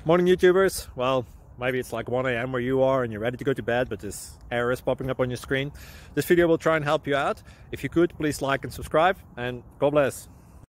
Morning YouTubers. Well, maybe it's like 1 a.m. where you are and you're ready to go to bed, but this error is popping up on your screen. This video will try and help you out. If you could, please like and subscribe, and God bless.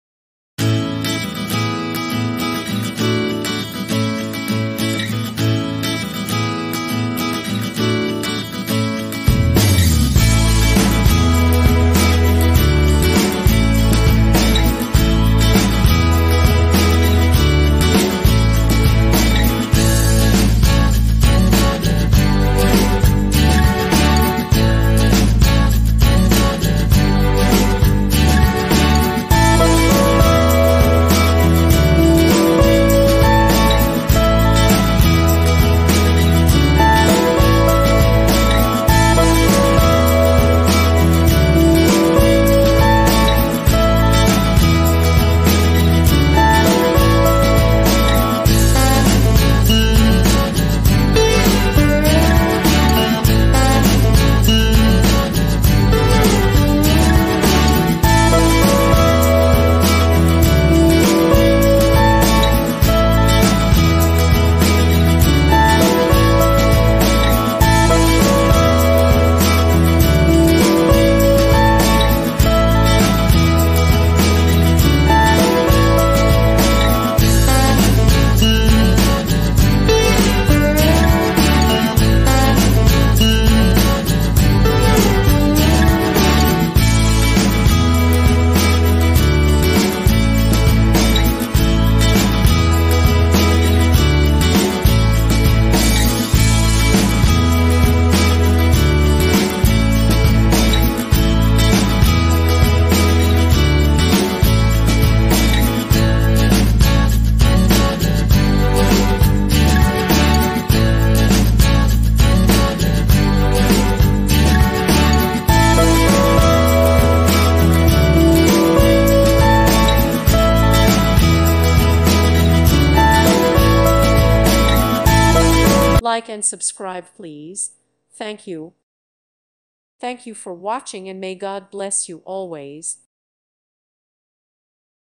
Like and subscribe, please. Thank you. Thank you for watching, and may God bless you always.